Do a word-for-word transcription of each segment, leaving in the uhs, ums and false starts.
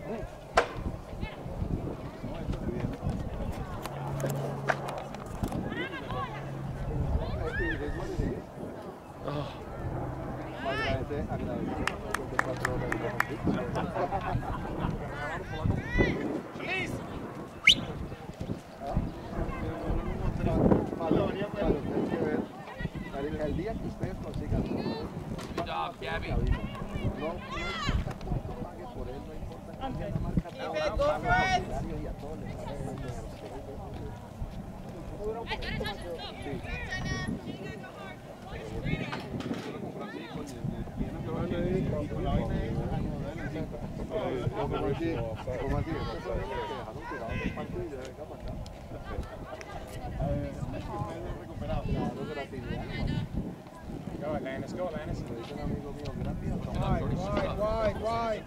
El día que ustedes consigan. Good job, Gabby. No, no importa cuánto pague por él, no importa cuánto marca y a todos les sale. Go, Atlantis, go, Atlantis. Wide, wide, wide, wide.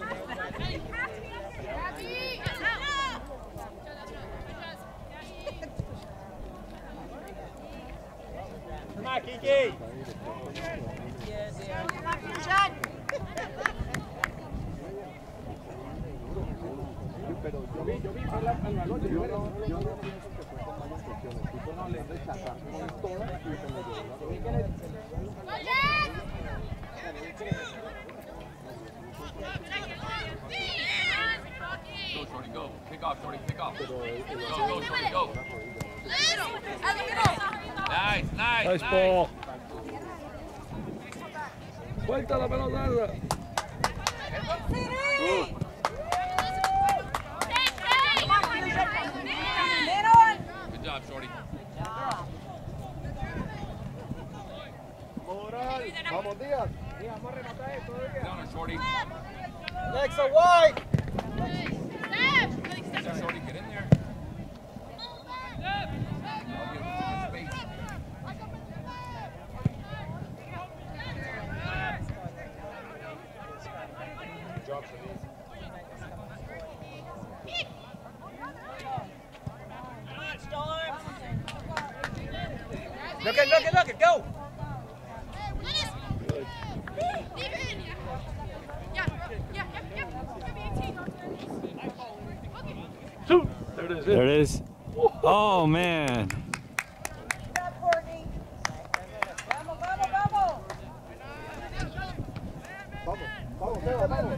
Come on, Kiki. Pero yo vi, yo vi al balón, yo no, yo no pienso que fue con malas intenciones. El tipo no le rechazar con todas y se le llevó. Go, Shorty, go. Pick off, Shorty, pick off. Go, Pero, go, Shorty, go. Nice, nice, Nice nice. ball. Suelta la pelota. Good. Good job, Shorty. Moral. Vamos, Díaz. Down on Shorty. Alexa, wide. Good job, Shorty, get in there. I'll give him some space. Good job, Shanice. Look it, look it, look it, go! Shoot. There it is. There it is. Oh, man. Vamos, vamos, Seba, vamos.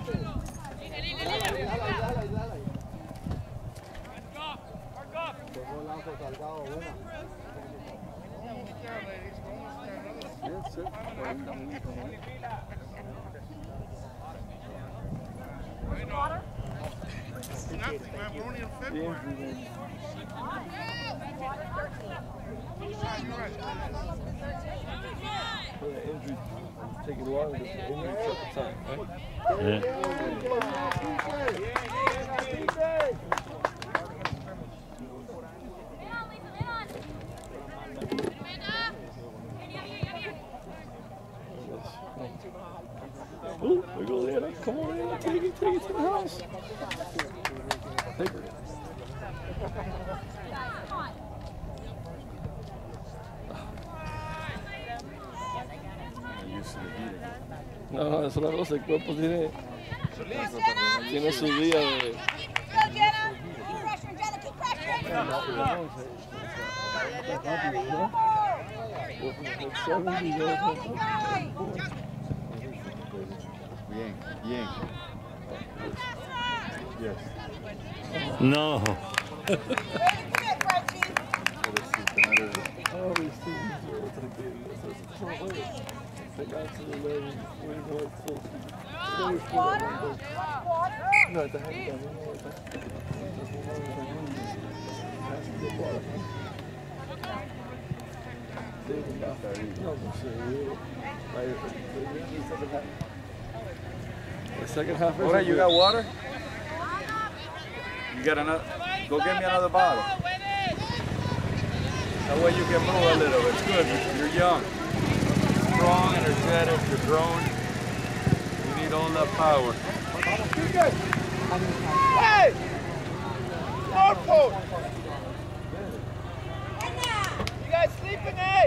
Tengo lanzo salgado una. Yes, sir. For the injury, it's taking longer. The injury took the time, right? Ooh, there goes Anna. Come on, Anna. Take it, take it to the house. Take it. No, es una cosa, el cuerpo tiene, tiene su día de... Bien, bien. Yes. No. They got to the level where you know it's full. No, at the hand, the second half. All right, you got water? You got another? Go get me another bottle. That way you can move a little. It's good. You're young. Strong, energetic, you're growing. You need all that power. Hey! Norfolk! You guys sleeping, eh?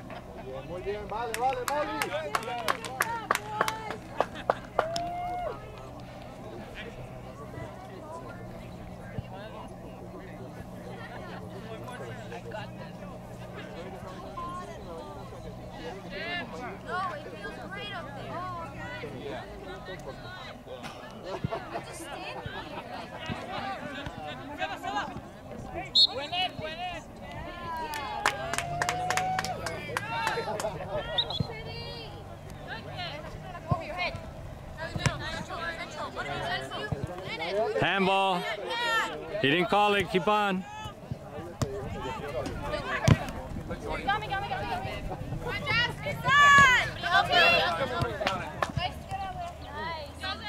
Muy bien, vale, vale, vale. No, it feels great up there. Oh, okay. Yeah. Just stand Win it, win it. over your head. Handball. He didn't call it. Keep on. Got me, got me, got me. Good job, Susan! Okay. Nice. Get out there. Nice.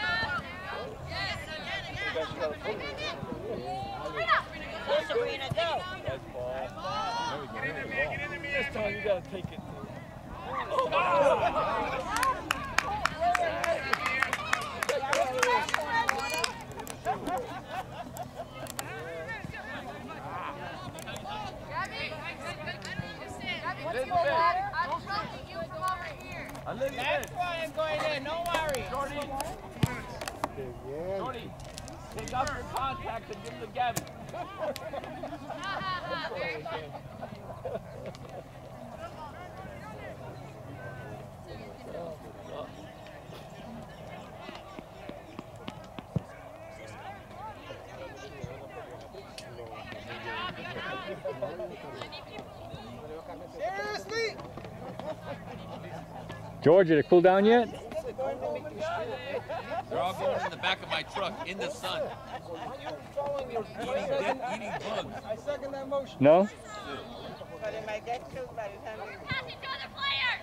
Sabrina, go. This time you gotta take it. That's why I'm going in, no worry. Qué bien. Jordy, take off your contacts and give them to Gabby. Seriously? George, did it cool down yet? They're all going in the back of my truck in the sun. Eating, dead, eating bugs. I second that motion. No? But it might get killed by the time we... Pass it to the player.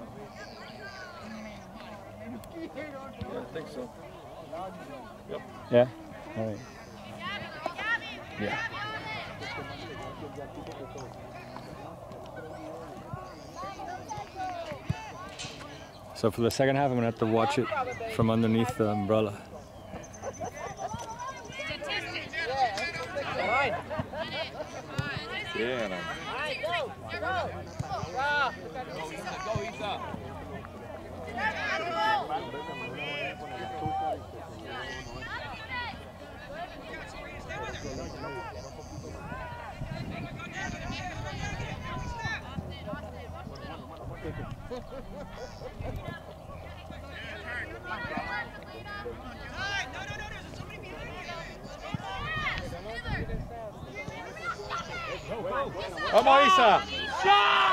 Yeah, I think so. Yeah? All right. Yeah. So for the second half, I'm gonna have to watch it from underneath the umbrella. Yeah, no. Go, Isa, go, Isa. Vamos, Isa! Shot!